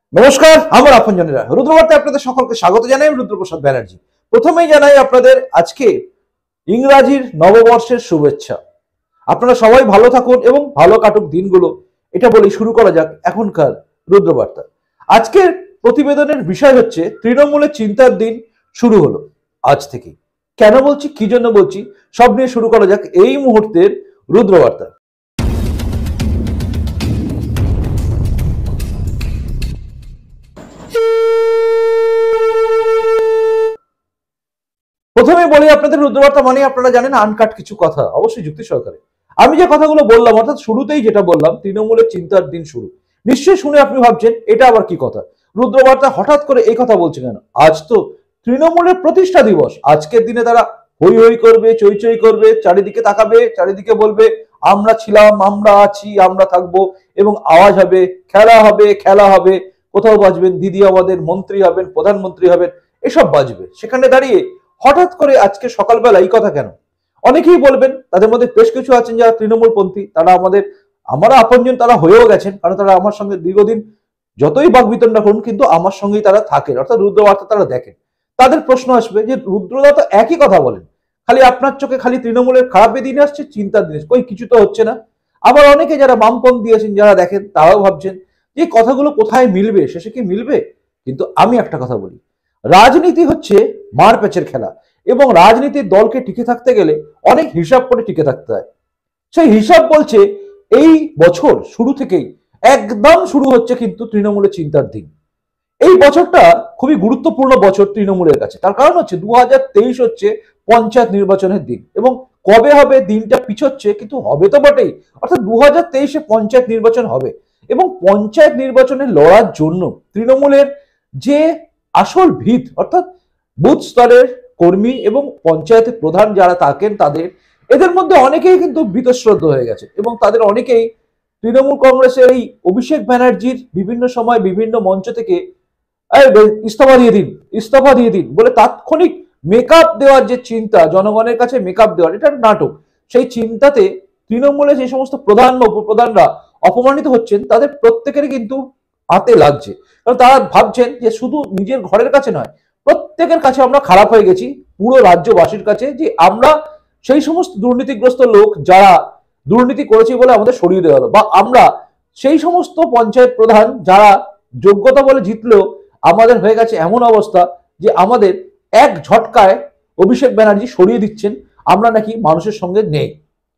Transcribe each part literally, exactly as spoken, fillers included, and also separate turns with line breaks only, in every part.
নমস্কার, আমার আপনজনেরা রুদ্রবার্তায় আপনাদের সকলকে স্বাগত জানাই। আমি রুদ্রপ্রসাদ ব্যানার্জি। প্রথমেই জানাই আপনাদের আজকে ইংরাজির নববর্ষের শুভেচ্ছা। আপনারা সবাই ভালো থাকুন এবং ভালো কাটুক দিনগুলো, এটা বলেই শুরু করা যাক এখনকার রুদ্রবার্তা। আজকের প্রতিবেদনের বিষয় হচ্ছে তৃণমূলের চিন্তার দিন শুরু হলো আজ থেকে। কেন বলছি, কি জন্য বলছি, সব নিয়ে শুরু করা যাক এই মুহূর্তের রুদ্রবার্তা। প্রথমে বলি আপনাদের রুদ্রবার্তা মানে আপনারা জানেন আনকাট কিছু কথা, অবশ্যই যুক্তি সহকারে। আমি যে কথাগুলো বললাম, অর্থাৎ শুরুতেই যেটা বললাম তৃণমূলের চিন্তার দিন শুরু, নিশ্চয়ই শুনে আপনি ভাবছেন এটা আবার কি কথা, রুদ্রবার্তা হঠাৎ করে এই কথা বলছে কেন? আজ তো তৃণমূলের প্রতিষ্ঠা দিবস। আজকের দিনে তারা হই হই করবে, চই চই করবে, চারিদিকে তাকাবে, চারিদিকে বলবে আমরা ছিলাম, আমরা আছি, আমরা থাকবো, এবং আওয়াজ হবে, খেলা হবে, খেলা হবে, কোথাও বাজবেন দিদি, আমাদের মন্ত্রী হবেন, প্রধানমন্ত্রী হবেন, এসব বাজবে। সেখানে দাঁড়িয়ে হঠাৎ করে আজকে সকালবেলা এই কথা কেন? অনেকেই বলবেন, তাদের মধ্যে বেশ কিছু আছেন যারা তৃণমূলপন্থী, তারা আমাদের আমরা আপনজন, তারা হয়েও গেছেন, কারণ তারা আমার সঙ্গে দীর্ঘদিন যতই বাকবিতণ্ডা করুন কিন্তু আমার সঙ্গেই তারা থাকেন, অর্থাৎ রুদ্রবার্তা তারা দেখেন। তাদের প্রশ্ন আসবে যে রুদ্রদা তো একই কথা বলেন, খালি আপনার চোখে খালি তৃণমূলের খারাপের দিন আসছে, চিন্তার দিন কই কিছু তো হচ্ছে না। আবার অনেকে যারা বামপন্থী আছেন, যারা দেখেন, তারাও ভাবছেন যে কথাগুলো কোথায় মিলবে, শেষে কি মিলবে? কিন্তু আমি একটা কথা বলি, রাজনীতি হচ্ছে মারপ্যাচের খেলা, এবং রাজনীতির দলকে টিকে থাকতে গেলে অনেক হিসাব করে টিকে থাকতে হয়। সেই হিসাব বলছে এই বছর শুরু থেকেই একদম শুরু হচ্ছে কিন্তু তৃণমূলের চিন্তার দিন। এই বছরটা খুবই গুরুত্বপূর্ণ বছর তৃণমূলের কাছে। তার কারণ হচ্ছে দু হাজার তেইশ হচ্ছে পঞ্চায়েত নির্বাচনের দিন, এবং কবে হবে দিনটা পিছোচ্ছে, কিন্তু হবে তো বটেই। অর্থাৎ দু হাজার তেইশে পঞ্চায়েত নির্বাচন হবে, এবং পঞ্চায়েত নির্বাচনে লড়ার জন্য তৃণমূলের যে আসল ভিত, অর্থাৎ বুথ স্তরের কর্মী এবং পঞ্চায়েতের প্রধান যারা থাকেন, তাদের এদের মধ্যে অনেকেই কিন্তু বীতশ্রদ্ধ হয়ে গেছে, এবং তাদের অনেকেই তৃণমূল কংগ্রেসের এই অভিষেক ব্যানার্জির বিভিন্ন সময় বিভিন্ন মঞ্চ থেকে ইস্তফা দিয়ে দিন, ইস্তফা দিয়ে দিন বলে তাৎক্ষণিক মেকআপ দেওয়ার যে চিন্তা, জনগণের কাছে মেকআপ দেওয়ার, এটা নাটক। সেই চিন্তাতে তৃণমূলে যে সমস্ত প্রধান বা উপপ্রধানরা অপমানিত হচ্ছেন, তাদের প্রত্যেকেরই কিন্তু হাতে লাগছে। কারণ তারা ভাবছেন যে শুধু নিজের ঘরের কাছে নয়, প্রত্যেকের কাছে আমরা খারাপ হয়ে গেছি, পুরো রাজ্যবাসীর কাছে, যে আমরা সেই সমস্ত দুর্নীতিগ্রস্ত লোক যারা দুর্নীতি করেছি বলে আমাদের সরিয়ে দেওয়া হলো, বা আমরা সেই সমস্ত পঞ্চায়েত প্রধান যারা যোগ্যতা বলে জিতলেও আমাদের হয়ে গেছে এমন অবস্থা যে আমাদের এক ঝটকায় অভিষেক ব্যানার্জি সরিয়ে দিচ্ছেন, আমরা নাকি মানুষের সঙ্গে নেই।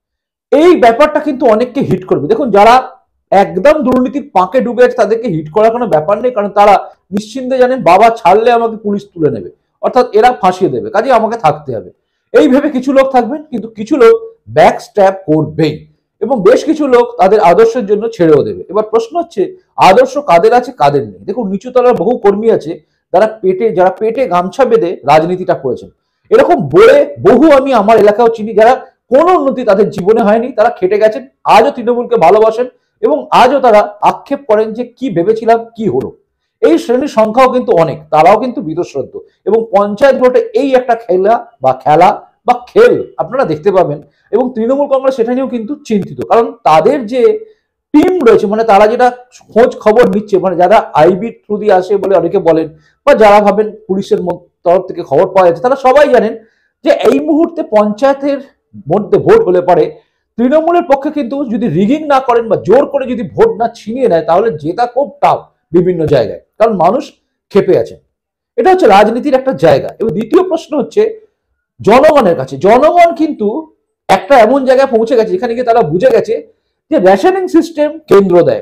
এই ব্যাপারটা কিন্তু অনেককে হিট করবে। দেখুন, যারা একদম দুর্নীতির পাঁকে ডুবে আছে তাদেরকে হিট করার কোনো ব্যাপার নেই, কারণ তারা নিশ্চিন্তে জানেন বাবা ছাড়লে আমাকে পুলিশ তুলে নেবে, অর্থাৎ এরা ফাঁসিয়ে দেবে, কাজে আমাকে থাকতে হবে। এই ভেবে কিছু লোক থাকবেন, কিন্তু কিছু লোক ব্যাক স্ট্যাপ করবেই, এবং বেশ কিছু লোক তাদের আদর্শের জন্য ছেড়েও দেবে। এবার প্রশ্ন হচ্ছে আদর্শ কাদের আছে, কাদের নেই। দেখুন, নিচুতলার বহু কর্মী আছে যারা পেটে যারা পেটে গামছা বেঁধে রাজনীতিটা করেছেন। এরকম বলে বহু আমি আমার এলাকাও চিনি, যারা কোনো উন্নতি তাদের জীবনে হয়নি, তারা খেটে গেছেন, আজও তৃণমূলকে ভালোবাসেন, এবং আজও তারা আক্ষেপ করেন যে কি ভেবেছিলাম কি হলো। এই শ্রেণীর সংখ্যাও কিন্তু অনেক, তারাও কিন্তু বীতশ্রদ্ধ, এবং পঞ্চায়েত ভোটে এই একটা খেলা বা খেলা বা খেল আপনারা দেখতে পাবেন, এবং তৃণমূল কংগ্রেস সেটা নিয়েও কিন্তু চিন্তিত, কারণ তাদের যে টিম রয়েছে, মানে তারা যেটা খোঁজ খবর নিচ্ছে, মানে যারা আইবি থ্রু দিয়ে আসে বলে অনেকে বলেন, বা যারা ভাবেন পুলিশের তরফ থেকে খবর পাওয়া যাচ্ছে, তারা সবাই জানেন যে এই মুহূর্তে পঞ্চায়েতের মধ্যে ভোট হলে পারে তৃণমূলের পক্ষে কিন্তু যদি রিগিং না করেন বা জোর করে যদি ভোট না ছিনিয়ে নেয়, তাহলে জেতা খুব টাফ বিভিন্ন জায়গায়, কারণ মানুষ ক্ষেপে আছে। এটা হচ্ছে রাজনীতির একটা জায়গা। এবং দ্বিতীয় প্রশ্ন হচ্ছে জনগণের কাছে। জনগণ কিন্তু একটা এমন জায়গায় পৌঁছে গেছে যেখানে গিয়ে তারা বুঝে গেছে যে রেশনিং সিস্টেম কেন্দ্র দেয়,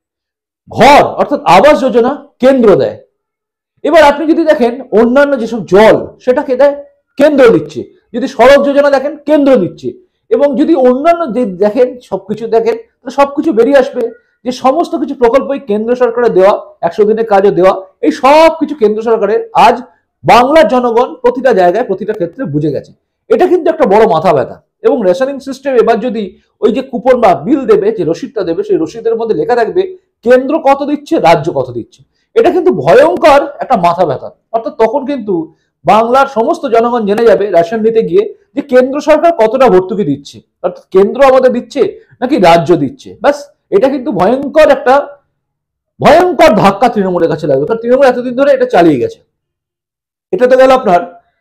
ঘর অর্থাৎ আবাস যোজনা কেন্দ্র দেয়। এবার আপনি যদি দেখেন অন্যান্য যেসব জল, সেটাকে দেয় কেন্দ্র দিচ্ছে, যদি সড়ক যোজনা দেখেন কেন্দ্র দিচ্ছে, এবং যদি অন্যান্য দেখেন সবকিছু দেখেন, তাহলে সবকিছু বেরিয়ে আসবে যে সমস্ত কিছু প্রকল্পই কেন্দ্র সরকারের দেওয়া, একশো দিনের কাজও দেওয়া, এই সব কিছু কেন্দ্র সরকারের। আজ বাংলার জনগণ প্রতিটা জায়গায় প্রতিটা ক্ষেত্রে বুঝে গেছে। এটা কিন্তু একটা বড় মাথা ব্যথা। এবং রেশনিং সিস্টেম এবার যদি ওই যে কুপন বা বিল দেবে, যে রসিদটা দেবে, সেই রসিদের মধ্যে লেখা থাকবে কেন্দ্র কত দিচ্ছে, রাজ্য কত দিচ্ছে, এটা কিন্তু ভয়ঙ্কর একটা মাথা ব্যথা। অর্থাৎ তখন কিন্তু বাংলার সমস্ত জনগণ জেনে যাবে রেশন নিতে গিয়ে যে কেন্দ্র সরকার কতটা ভর্তুকি দিচ্ছে, অর্থাৎ কেন্দ্র আমাদের দিচ্ছে নাকি রাজ্য দিচ্ছে। ব্যাস, এটা কিন্তু ভয়ঙ্কর একটা ভয়ঙ্কর ধাক্কা তৃণমূলের কাছে লাগবে, কারণ তৃণমূল এতদিন ধরে এটা চালিয়ে গেছে। এটা তো গেল আপনার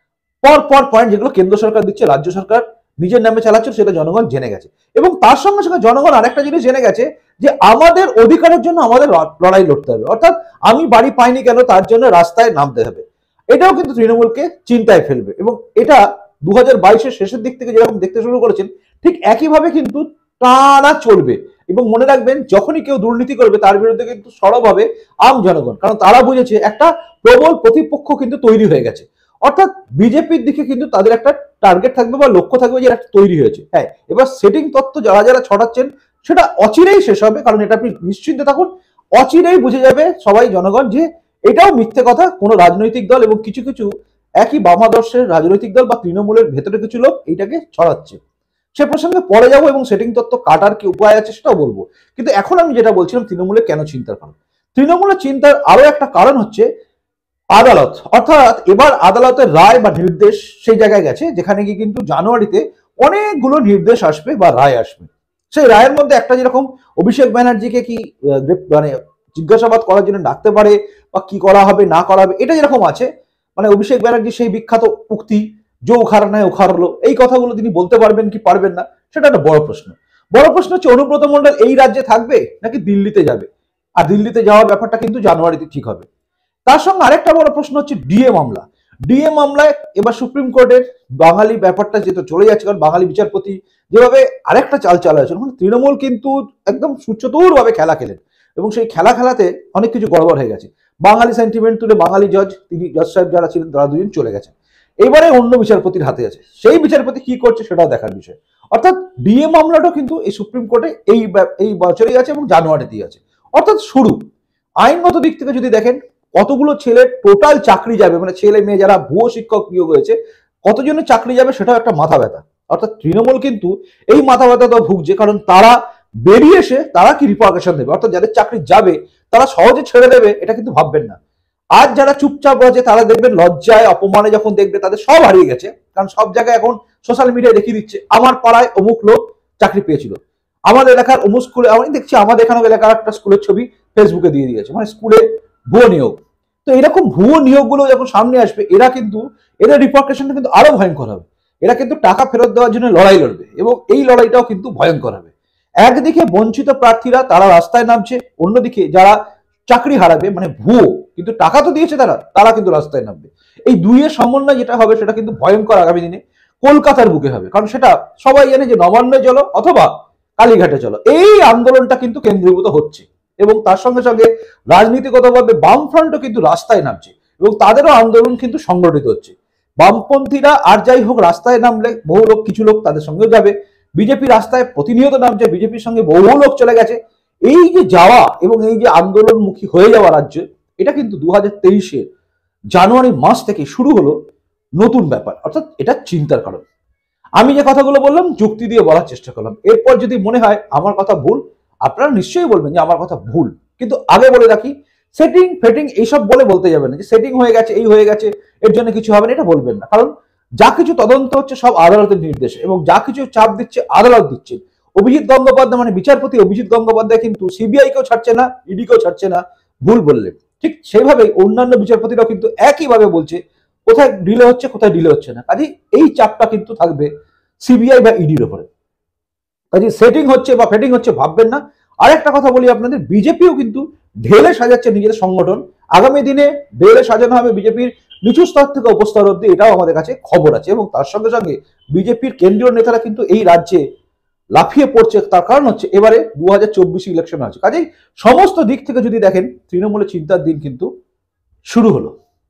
পর পর পয়েন্ট যেগুলো কেন্দ্র সরকার দিচ্ছে, রাজ্য সরকার নিজের নামে চালাচ্ছে, সেটা জনগণ জেনে গেছে। এবং তার সঙ্গে সঙ্গে জনগণ আরেকটা জিনিস জেনে গেছে যে আমাদের অধিকারের জন্য আমাদের লড়াই লড়তে হবে, অর্থাৎ আমি বাড়ি পাইনি কেন তার জন্য রাস্তায় নামতে হবে। এটাও কিন্তু তৃণমূলকে চিন্তায় ফেলবে। এবং এটা দু হাজার বাইশের শেষের দিক থেকে যেরকম দেখতে শুরু করেছেন, ঠিক একইভাবে কিন্তু টানা চলবে। এবং মনে রাখবেন, যখনই কেউ দুর্নীতি করবে তার বিরুদ্ধে কিন্তু সরব হবে আম জনগণ, কারণ তারা বুঝেছে একটা প্রবল প্রতিপক্ষ কিন্তু তৈরি হয়ে গেছে। অর্থাৎ বিজেপির দিকে কিন্তু তাদের একটা টার্গেট থাকবে বা লক্ষ্য থাকবে যে একটা তৈরি হয়েছে। হ্যাঁ, এবার সেটিং তত্ত্ব যারা যারা ছড়াচ্ছেন সেটা অচিরেই শেষ হবে, কারণ এটা আপনি নিশ্চিন্তে থাকুন, অচিরেই বুঝে যাবে সবাই জনগণ যে এটাও মিথ্যে কথা। কোনো রাজনৈতিক দল এবং কিছু কিছু একই বামাদর্শের রাজনৈতিক দল বা তৃণমূলের ভেতরে কিছু লোক এইটাকে ছড়াচ্ছে। সে প্রসঙ্গে পরে যাবো এবং সেটিং তত্ত্ব কাটার কি উপায় আছে সেটাও বলবো। কিন্তু এখন আমি যেটা বলছিলাম, তৃণমূলে কেন চিন্তার কারণ, তৃণমূলের চিন্তার আরো একটা কারণ হচ্ছে আদালত। অর্থাৎ এবার আদালতের রায় বা নির্দেশ সেই জায়গায় গেছে যেখানে গিয়ে কিন্তু জানুয়ারিতে অনেকগুলো নির্দেশ আসবে বা রায় আসবে। সেই রায়ের মধ্যে একটা যেরকম অভিষেক ব্যানার্জিকে কি মানে জিজ্ঞাসাবাদ করার জন্য ডাকতে পারে বা কি করা হবে না করা হবে, এটা যেরকম আছে, মানে অভিষেক ব্যানার্জি সেই বিখ্যাত উক্তি যে উখার নাই উখার হলো, এই কথাগুলো তিনি বলতে পারবেন কি পারবেন না, সেটা একটা বড় প্রশ্ন। বড় প্রশ্ন হচ্ছে অনুব্রত মণ্ডল এই রাজ্যে থাকবে নাকি দিল্লিতে যাবে। আর দিল্লিতে যাওয়ার ব্যাপারটা কিন্তু জানুয়ারিতে ঠিক হবে। তার সঙ্গে আরেকটা বড় প্রশ্ন হচ্ছে ডিএ মামলা। ডিএ মামলায় এবার সুপ্রিম কোর্টের বাঙালি ব্যাপারটা যেহেতু চলে যাচ্ছে, কারণ বাঙালি বিচারপতি যেভাবে আরেকটা চাল চালাচ্ছে, মানে তৃণমূল কিন্তু একদম সুচতুর ভাবে খেলা খেলেন এবং সেই খেলা খেলাতে অনেক কিছু গড়বড় হয়ে গেছে। বাঙালি সেন্টিমেন্ট তুলে বাঙালি জজ, তিনি জজ সাহেব যারা ছিলেন তারা দুজন চলে গেছেন, এবারে অন্য বিচারপতির হাতে আছে। সেই বিচারপতি কি করছে সেটাও দেখার বিষয়। অর্থাৎ ডিএ মামলাটাও কিন্তু এই সুপ্রিম কোর্টে এই এই বছরেই আছে এবং জানুয়ারিতেই আছে। অর্থাৎ শুরু আইনগত দিক থেকে যদি দেখেন, কতগুলো ছেলে টোটাল চাকরি যাবে, মানে ছেলে মেয়ে যারা ভুয়ো শিক্ষক নিয়োগ হয়েছে কতজনের চাকরি যাবে সেটাও একটা মাথা ব্যথা। অর্থাৎ তৃণমূল কিন্তু এই মাথা ব্যথাটাও ভুগছে, কারণ তারা বেরিয়ে এসে তারা কি রিপার্কেশন দেবে। অর্থাৎ যাদের চাকরি যাবে তারা সহজে ছেড়ে দেবে এটা কিন্তু ভাববেন না। আজ যারা চুপচাপ আছে তারা দেখবেন লজ্জায় অপমানে যখন দেখবে তাদের সব হারিয়ে গেছে, কারণ সব জায়গায় এখন সোশ্যাল মিডিয়ায় দেখিয়ে দিচ্ছে আমার পাড়ায় অমুক লোক চাকরি পেয়েছিল, আমাদের এলাকার অমুক স্কুলে, আমি দেখছি আমাদের এখানে এলাকার একটা স্কুলের ছবি ফেসবুকে দিয়ে দিয়েছে, মানে স্কুলে ভুয়ো নিয়োগ। তো এরকম ভুয়ো নিয়োগগুলো যখন সামনে আসবে, এরা কিন্তু এদের রিপার্কেশনটা কিন্তু আরো ভয়ঙ্কর হবে। এরা কিন্তু টাকা ফেরত দেওয়ার জন্য লড়াই লড়বে এবং এই লড়াইটাও কিন্তু ভয়ঙ্কর হবে। একদিকে বঞ্চিত প্রার্থীরা তারা রাস্তায় নামছে, অন্যদিকে যারা চাকরি হারাবে মানে ভুয়ো কিন্তু টাকা তো দিয়েছে তারা, তারা কিন্তু রাস্তায় নামবে। এই দুইয়ের সমন্বয় যেটা হবে সেটা কিন্তু ভয়ঙ্কর আগামী দিনে কলকাতার বুকে হবে, কারণ সেটা সবাই জানে যে নবান্নে চলো অথবা কালীঘাটে চলো, এই আন্দোলনটা কিন্তু কেন্দ্রীভূত হচ্ছে। এবং তার সঙ্গে সঙ্গে রাজনীতিগতভাবে বামফ্রন্টও কিন্তু রাস্তায় নামছে এবং তাদেরও আন্দোলন কিন্তু সংগঠিত হচ্ছে। বামপন্থীরা আর যাই হোক রাস্তায় নামলে বহু লোক, কিছু লোক তাদের সঙ্গেও যাবে। বিজেপি রাস্তায় প্রতিনিয়ত নামছে, বিজেপির সঙ্গে বহু লোক চলে গেছে। এই যে যাওয়া এবং এই যে আন্দোলনমুখী হয়ে যাওয়া রাজ্যে, এটা কিন্তু দু হাজার তেইশে জানুয়ারি মাস থেকে শুরু হলো নতুন ব্যাপার। অর্থাৎ এটা চিন্তার কারণ। আমি যে কথাগুলো বললাম যুক্তি দিয়ে বলার চেষ্টা করলাম। এরপর যদি মনে হয় আমার কথা ভুল, আপনারা নিশ্চয়ই বলবেন যে আমার কথা ভুল। কিন্তু আগে বলে রাখি, সেটিং ফেটিং এইসব বলে বলতে যাবেন না যে সেটিং হয়ে গেছে, এই হয়ে গেছে, এর জন্য কিছু হবে না, এটা বলবেন না। কারণ যা কিছু তদন্ত হচ্ছে সব আদালতের নির্দেশে এবং যা কিছু চাপ দিচ্ছে আদালত দিচ্ছে। অভিজিৎ গঙ্গোপাধ্যায় মানে বিচারপতি অভিজিৎ গঙ্গোপাধ্যায় কিন্তু সিবিআই কেও ছাড়ছে না, ইডি কেও ছাড়ছে না ভুল বললে। ঠিক সেইভাবে অন্যান্য বিচারপতিরাও কিন্তু একইভাবে বলছে কোথায় ডিলে হচ্ছে কোথায় ডিলে হচ্ছে না। কাজে এই চাপটা কিন্তু থাকবে সিবিআই বা ইডির উপরে। কাজে সেটিং হচ্ছে বা ফেটিং হচ্ছে ভাববেন না। আরেকটা কথা বলি আপনাদের, বিজেপিও কিন্তু ঢেলে সাজাচ্ছে নিজেদের সংগঠন। আগামী দিনে ঢেলে সাজানো হবে বিজেপির নিচু স্তর থেকে উপস্তর অব্দি, এটাও আমাদের কাছে খবর আছে। এবং তার সঙ্গে সঙ্গে বিজেপির কেন্দ্রীয় নেতারা কিন্তু এই রাজ্যে লাফিয়ে পড়ছে, তার কারণ হচ্ছে এবারে দু হাজার চব্বিশে ইলেকশন আছে। কাজেই সমস্ত দিক থেকে যদি দেখেন, তৃণমূলের চিন্তার দিন কিন্তু শুরু হলো।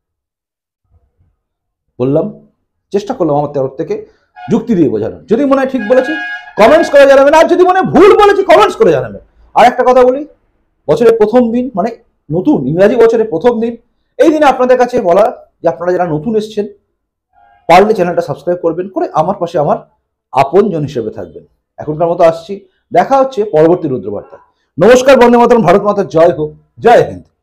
বললাম, চেষ্টা করলাম আমার তরফ থেকে যুক্তি দিয়ে বোঝানোর। যদি মনে হয় ঠিক বলেছি কমেন্টস করে জানাবেন, আর যদি মনে হয় ভুল বলেছি কমেন্টস করে জানাবেন। আর একটা কথা বলি, বছরের প্রথম দিন মানে নতুন ইংরাজি বছরের প্রথম দিন, এই দিনে আপনাদের কাছে বলা যে আপনারা যারা নতুন এসছেন পারলে চ্যানেলটা সাবস্ক্রাইব করবেন, করে আমার পাশে আমার আপন জন হিসেবে থাকবেন। এখনকার মতো আসছি, দেখা হচ্ছে পরবর্তী রুদ্রবার্তা। নমস্কার, বন্দে মাতরম, ভারত মাতার জয় হোক, জয় হিন্দ।